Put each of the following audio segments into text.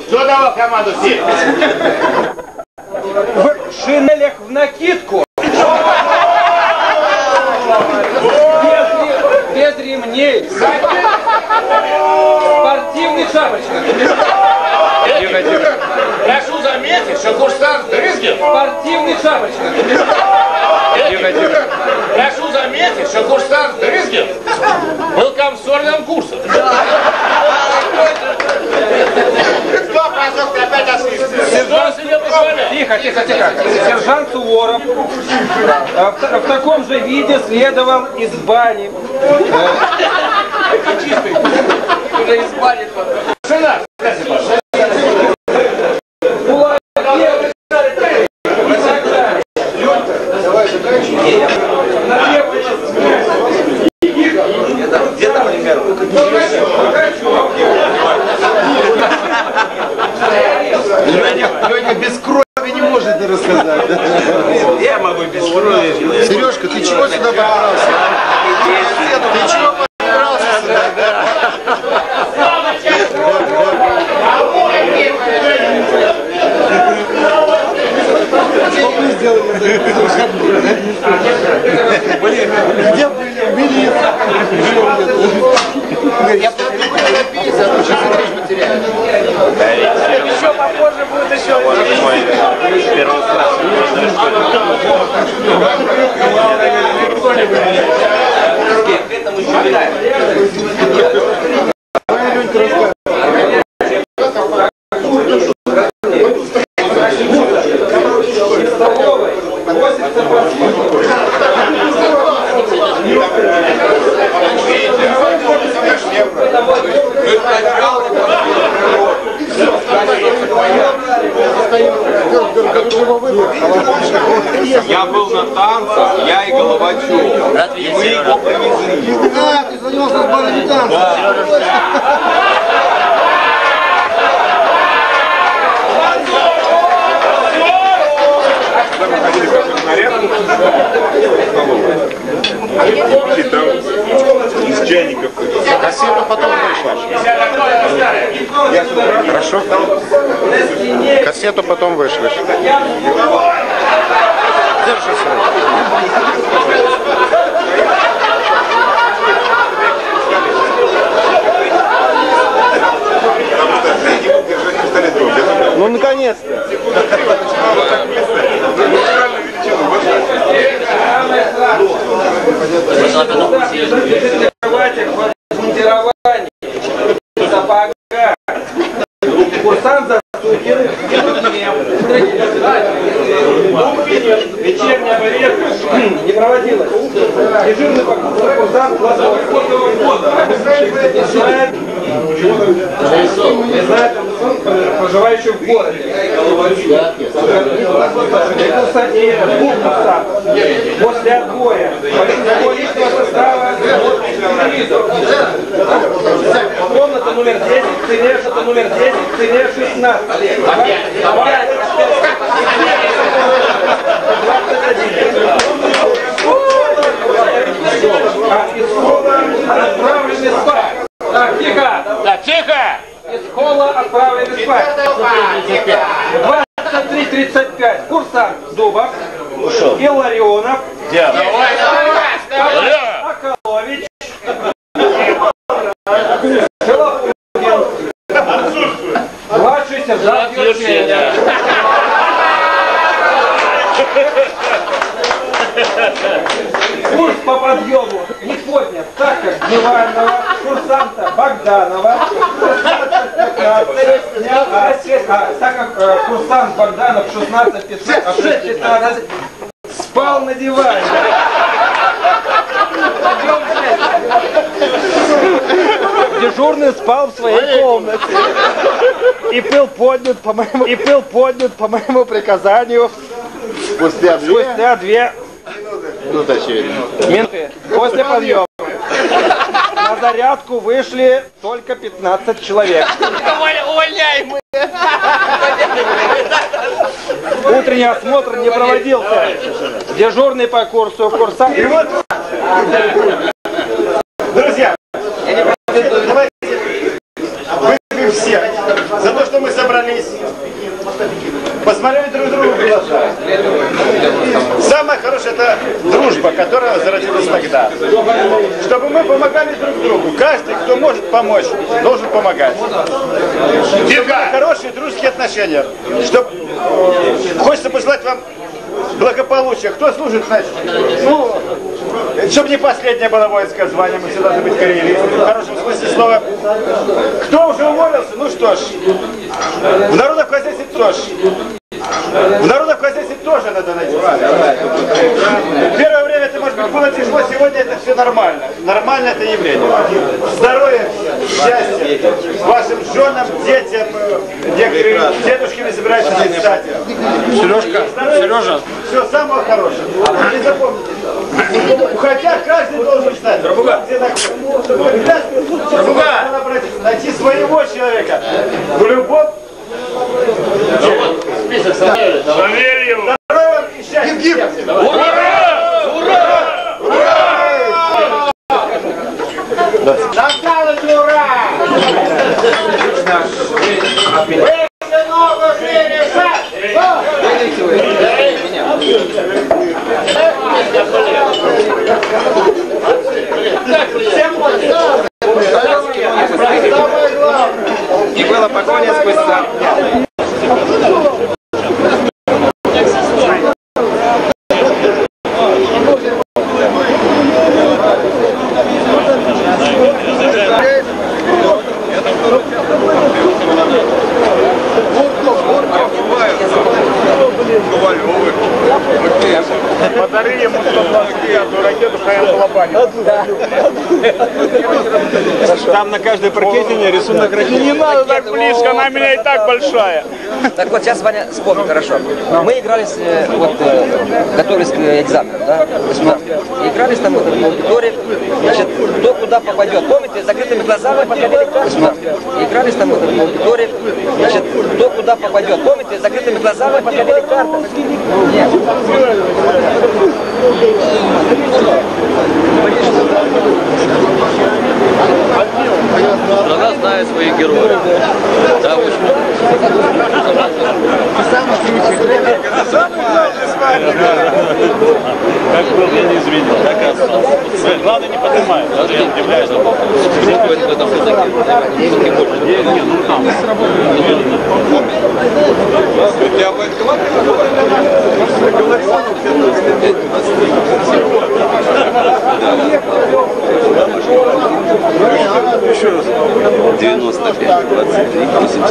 Кто давал команду сесть? В шинелях в накидку. Без ремней. Спортивный шапочка. Тихо, тихо. Прошу заметить, что курсант Дрызгин... Спортивный шапочка. Тихо, тихо. Прошу заметить, что курсант Дрызгин был комсоргом курса. Кто просок опять ошибся? Тихо, тихо, тихо. Сержант Суворов в таком же виде следовал из бани. Чистый. Уже из бани. Жена, давай заканчивай. Где там пример? Леня без крови не может рассказать. Я могу без крови. Сережка, ты чего сюда подбирался? Ты чего подбирался сюда? Что мы сделали за это выходные? Где были? Милиция. Я буду напиться, а то сейчас речь потеряю. Еще попозже будет еще. Первый класс. К этому еще виляем. Я был на танцах, я и Головачев. И мы его привезли. А, ты занялся с банами танцев. Мы ходили как наряд и там из чайников. Кассета потом вышла. Хорошо? Кассету потом вышлешь. Держи. Ну, наконец-то. Курсант Засухин. Вечерняя проверка не проводилась. Дежурный курсант Платов не знает проживающего в городе. После отбоя личного состава комната номер 10, цене номер 10, цене 16. Из школы отправлены спать. Так, тихо! Так, тихо! Из школы отправлены спать. 23:35. Курсант Зубов, Илларионов, Аколович, младший сержант Юрченя. Курс по подъему не поднят, так как дневального курсанта Богданова, так как курсант Богданов 16-15 спал на диване. Дежурный спал в своей комнате и был поднят по моему приказанию спустя 2 минуты после подъема. На зарядку вышли только 15 человек. Увольняемые! Утренний осмотр не проводился. Дежурный по курсу курсант. И вот, друзья, давайте выпьем все. за то, что мы собрались, посмотрели друг другу в глаза. Самое хорошее — это дружба, которая зародилась тогда. Чтобы мы помогали друг другу. Каждый, кто может помочь, должен помогать. Хорошие дружеские отношения. Хочется пожелать вам благополучия. Кто служит, значит? Ну, чтобы не последнее было воинское звание, мы все должны быть карьеристами, в хорошем смысле слова. Кто уже уволился? Ну что ж, в народном хозяйстве тоже. В народном хозяйстве тоже надо найти. Первое время это, может быть, было тяжело, сегодня это все нормально. Нормально это явление. Здоровья, счастья вашим женам, детям, некоторые дедушками собираются на стать. Сережа. Все самого хорошего. И запомните, хотя каждый должен знать, где находится. Найти своего человека в любом. Список Савельев. Здоровья и счастья. Ура! Ура! Ура! Досталось ура! Выше ногу шире шаг! И была погоня спустя. Подари ему 125-ю ракету, Там на каждой паркетине рисунок ракеты. Не надо так близко, она у меня и так большая. Так вот, сейчас Ваня вспомнил хорошо. Мы игрались, готовились к экзаменам, да? Игрались там в аудитории, значит, кто куда попадет. Помните, с закрытыми глазами подходили к картам? Игрались там в аудитории, значит, кто куда попадет. Помните, с закрытыми глазами подходили к картам? Нет. Страна знает своих героев. Да, Как был, я не извинил, так и остался. Главное, не поднимай. Даже я удивляюсь. в этом все-таки. Ну там. Еще раз. 95, 23,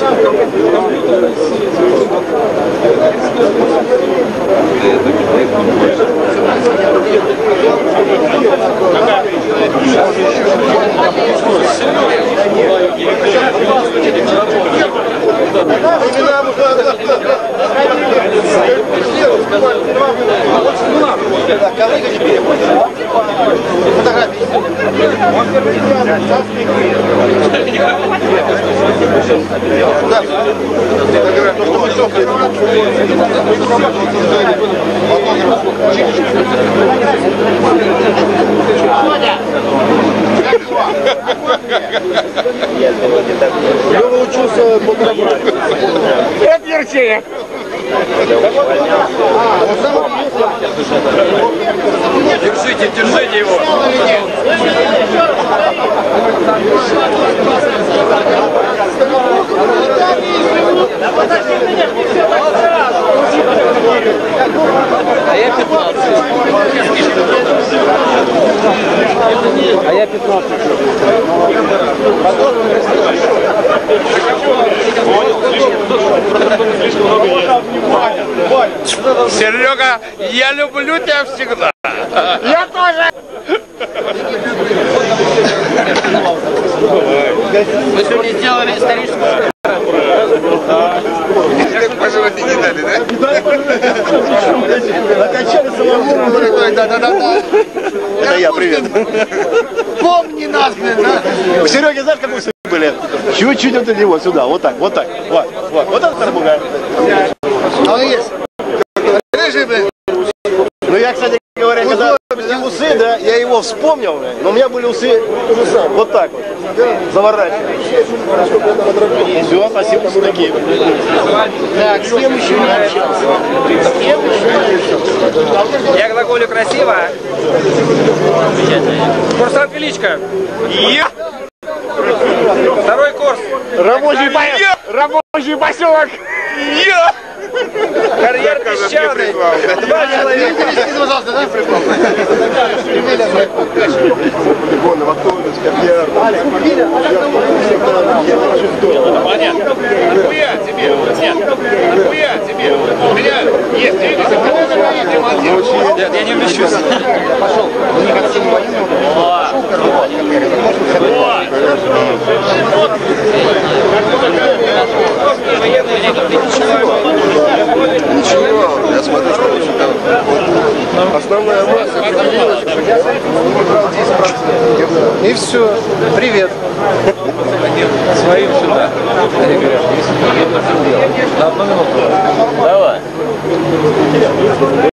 Я научился подражать. Это Ерчеев. Держите, держите его. А я 15. А я 15. Серега, я люблю тебя всегда. Я тоже. Вы сегодня сделали историческую... Пожелать не дали, да? Накачали самому. Да. Это я, привет. Помни нас, блин, да? У Сереги, знаешь, как мы все были? Чуть-чуть вот эти вот сюда, вот так. Вот это тарбуга. А он есть. Рыжий, блин. Ну я, кстати говоря, когда усы, да, я его вспомнил, но у меня были усы вот так вот, заворачивали. Все, спасибо, такие. Так, с кем еще не общался? С кем еще? Я глаголю красиво. Курсант Величко. Второй курс. Рабочий поселок. Карьер песчаный. Два человека. Пожалуйста, да? Понятно. Нахуя тебе? Нет. Нахуя тебе? У меня есть деньги, за которые я демонтирую. Нет, я не вмещусь. Пошел. Не как сильно военного. Ничего, я смотрю, что очень там основная масса появилась. И все. Привет. Своим сюда. На одну минуту.